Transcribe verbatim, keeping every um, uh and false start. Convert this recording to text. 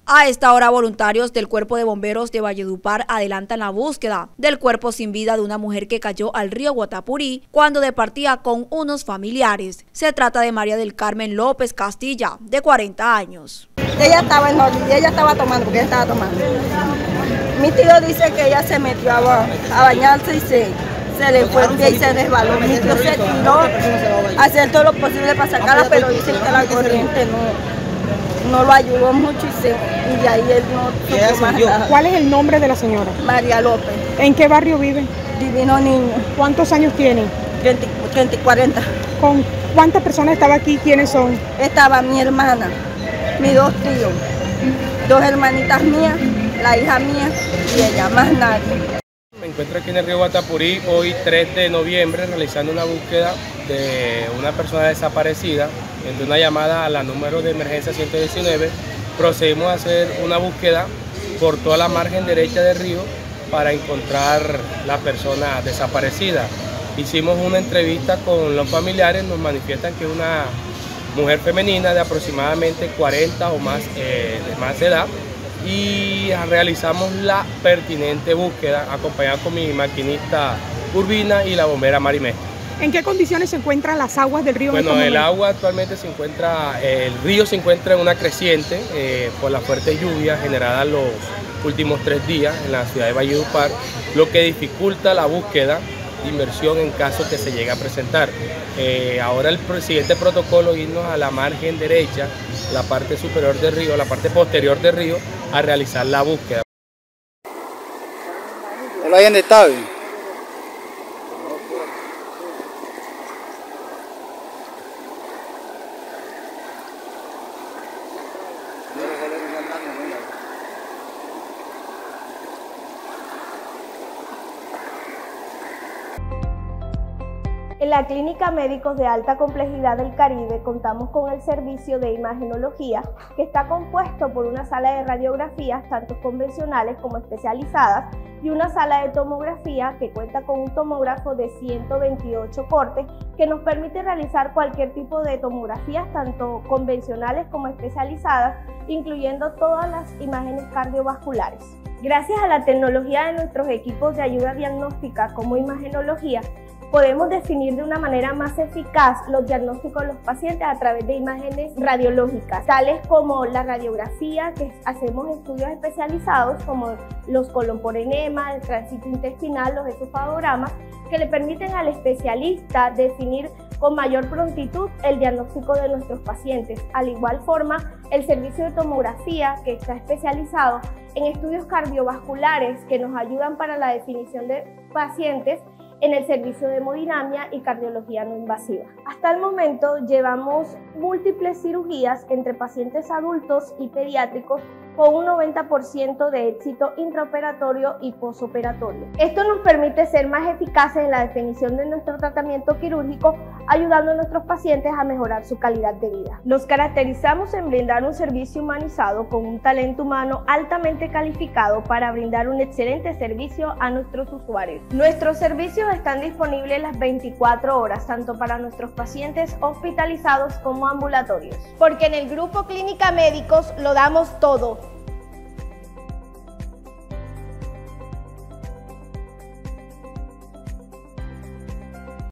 A esta hora, voluntarios del Cuerpo de Bomberos de Valledupar adelantan la búsqueda del cuerpo sin vida de una mujer que cayó al río Guatapurí cuando departía con unos familiares. Se trata de María del Carmen López Castilla, de cuarenta años. Ella estaba en orden, ella estaba tomando, porque ella estaba tomando. Mi tío dice que ella se metió a, a bañarse y se, se le fue el pie y se resbaló. Mi tío se tiró a hacer todo lo posible para sacarla, pero dicen que la corriente no... no lo ayudó mucho y, se, y de ahí él no supo más nada. ¿Cuál es el nombre de la señora? María López. ¿En qué barrio vive? Divino Niño. ¿Cuántos años tiene? treinta, treinta y cuarenta. ¿Con cuántas personas estaba aquí? ¿Quiénes son? Estaba mi hermana, mis dos tíos, dos hermanitas mías, la hija mía y ella, más nadie. Me encuentro aquí en el río Guatapurí hoy tres de noviembre realizando una búsqueda de una persona desaparecida. De una llamada a la número de emergencia ciento diecinueve, procedimos a hacer una búsqueda por toda la margen derecha del río para encontrar la persona desaparecida. Hicimos una entrevista con los familiares, nos manifiestan que es una mujer femenina de aproximadamente cuarenta o más, eh, de más edad, y realizamos la pertinente búsqueda acompañada con mi maquinista Urbina y la bombera Marimé. ¿En qué condiciones se encuentran las aguas del río? Bueno, el agua actualmente se encuentra, el río se encuentra en una creciente eh, por las fuertes lluvias generadas los últimos tres días en la ciudad de Valledupar, lo que dificulta la búsqueda de inmersión en caso que se llegue a presentar. Eh, ahora el siguiente protocolo es irnos a la margen derecha, la parte superior del río, la parte posterior del río, a realizar la búsqueda. ¿Hola, dónde está? En la Clínica Médicos de Alta Complejidad del Caribe contamos con el servicio de imagenología, que está compuesto por una sala de radiografías, tanto convencionales como especializadas, y una sala de tomografía que cuenta con un tomógrafo de ciento veintiocho cortes que nos permite realizar cualquier tipo de tomografías, tanto convencionales como especializadas, incluyendo todas las imágenes cardiovasculares. Gracias a la tecnología de nuestros equipos de ayuda diagnóstica como imagenología, podemos definir de una manera más eficaz los diagnósticos de los pacientes a través de imágenes radiológicas, tales como la radiografía, que hacemos estudios especializados como los colon por enema, el tránsito intestinal, los esofagogramas, que le permiten al especialista definir con mayor prontitud el diagnóstico de nuestros pacientes. Al igual forma, el servicio de tomografía, que está especializado en estudios cardiovasculares que nos ayudan para la definición de pacientes en el servicio de hemodinamia y cardiología no invasiva. Hasta el momento llevamos múltiples cirugías entre pacientes adultos y pediátricos con un noventa por ciento de éxito intraoperatorio y posoperatorio. Esto nos permite ser más eficaces en la definición de nuestro tratamiento quirúrgico, ayudando a nuestros pacientes a mejorar su calidad de vida. Nos caracterizamos en brindar un servicio humanizado con un talento humano altamente calificado para brindar un excelente servicio a nuestros usuarios. Nuestros servicios están disponibles las veinticuatro horas, tanto para nuestros pacientes hospitalizados como ambulatorios. Porque en el Grupo Clínica Médicos lo damos todo.